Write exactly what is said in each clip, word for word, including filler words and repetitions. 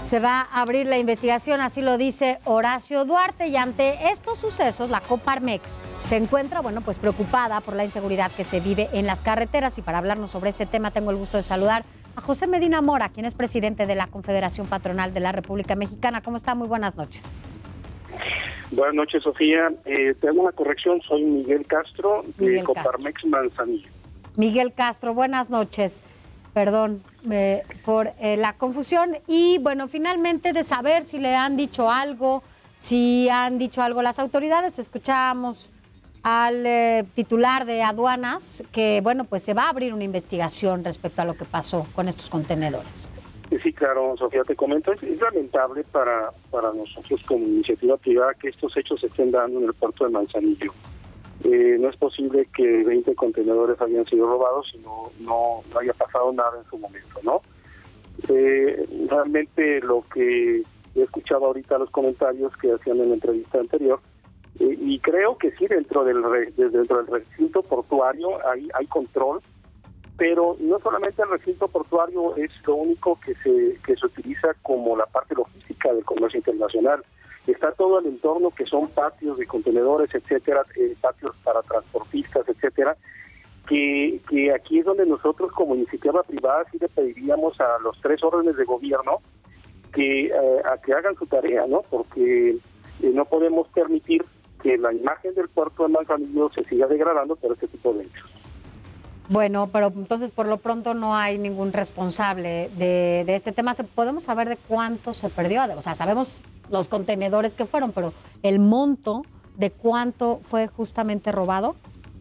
Se va a abrir la investigación, así lo dice Horacio Duarte, y ante estos sucesos la Coparmex se encuentra, bueno, pues preocupada por la inseguridad que se vive en las carreteras. Y para hablarnos sobre este tema tengo el gusto de saludar a José Medina Mora, quien es presidente de la Confederación Patronal de la República Mexicana. ¿Cómo está? Muy buenas noches. Buenas noches, Sofía. Eh, te hago una corrección, soy Miguel Castro, de Miguel Coparmex Castro. Manzanillo. Miguel Castro, buenas noches. Perdón eh, por eh, la confusión. Y bueno, finalmente de saber si le han dicho algo, si han dicho algo las autoridades. Escuchamos al eh, titular de aduanas que, bueno, pues se va a abrir una investigación respecto a lo que pasó con estos contenedores. Sí, claro, Sofía, te comento, es, es lamentable para, para nosotros como iniciativa privada que estos hechos se estén dando en el puerto de Manzanillo. Eh, no es posible que veinte contenedores hayan sido robados y no, no, no haya pasado nada en su momento, ¿no? Eh, realmente lo que he escuchado ahorita los comentarios que hacían en la entrevista anterior, eh, y creo que sí, dentro del, re, dentro del recinto portuario hay, hay control, pero no solamente el recinto portuario es lo único que se, que se utiliza como la parte logística del comercio internacional. Está todo el entorno que son patios de contenedores, etcétera, eh, patios para transportistas, etcétera, que, que aquí es donde nosotros como iniciativa privada sí le pediríamos a los tres órdenes de gobierno que, eh, a que hagan su tarea, ¿no? Porque eh, no podemos permitir que la imagen del puerto de Manzanillo se siga degradando por este tipo de hechos. Bueno, pero entonces por lo pronto no hay ningún responsable de, de este tema. ¿Podemos saber de cuánto se perdió? O sea, sabemos los contenedores que fueron, pero el monto de cuánto fue justamente robado.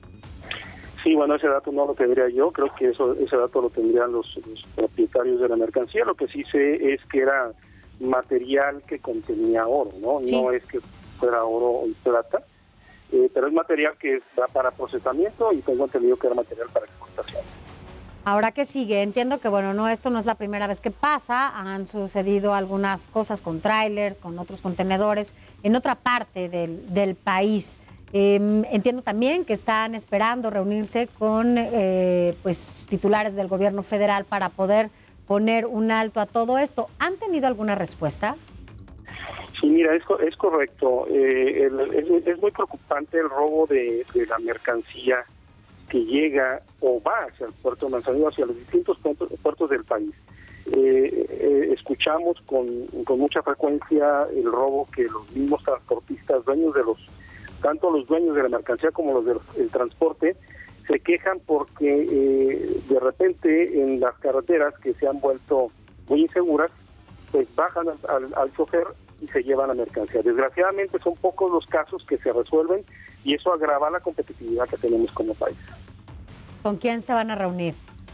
Sí, bueno, ese dato no lo tendría yo. Creo que eso, ese dato lo tendrían los, los propietarios de la mercancía. Lo que sí sé es que era material que contenía oro, ¿no? Sí. No es que fuera oro y plata. Eh, pero es material que va para procesamiento y tengo entendido que era material para exportación. Ahora, ¿qué sigue? Entiendo que, bueno, no, esto no es la primera vez que pasa. Han sucedido algunas cosas con trailers, con otros contenedores, en otra parte del, del país. Eh, entiendo también que están esperando reunirse con eh, pues, titulares del gobierno federal para poder poner un alto a todo esto. ¿Han tenido alguna respuesta? Sí, mira, es, es correcto. Eh, el, es, es muy preocupante el robo de, de la mercancía que llega o va hacia el puerto de Manzanillo, hacia los distintos puertos, puertos del país. Eh, eh, escuchamos con, con mucha frecuencia el robo que los mismos transportistas, dueños de los, tanto los dueños de la mercancía como los del el transporte, se quejan porque eh, de repente en las carreteras que se han vuelto muy inseguras, pues bajan al, al, al chofer y se llevan la mercancía. Desgraciadamente son pocos los casos que se resuelven y eso agrava la competitividad que tenemos como país. ¿Con quién se van a reunir?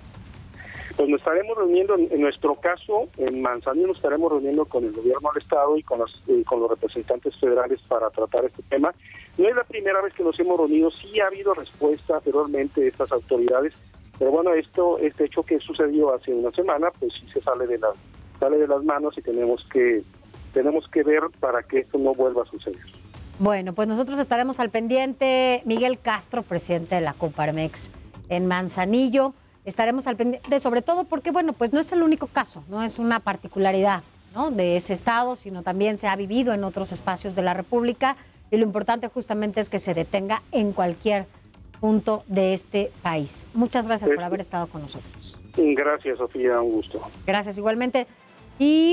Pues nos estaremos reuniendo, en, en nuestro caso, en Manzanillo nos estaremos reuniendo con el gobierno del estado y con, las, eh, con los representantes federales para tratar este tema. No es la primera vez que nos hemos reunido, sí ha habido respuesta anteriormente de estas autoridades, pero bueno, esto, este hecho que sucedió hace una semana, pues sí se sale de las, sale de las manos y tenemos que Tenemos que ver para que esto no vuelva a suceder. Bueno, pues nosotros estaremos al pendiente. Miguel Castro, presidente de la Coparmex en Manzanillo, estaremos al pendiente, sobre todo porque, bueno, pues no es el único caso, no es una particularidad, ¿no?, de ese estado, sino también se ha vivido en otros espacios de la República y lo importante justamente es que se detenga en cualquier punto de este país. Muchas gracias por haber estado con nosotros. Gracias, Sofía, un gusto. Gracias igualmente. Y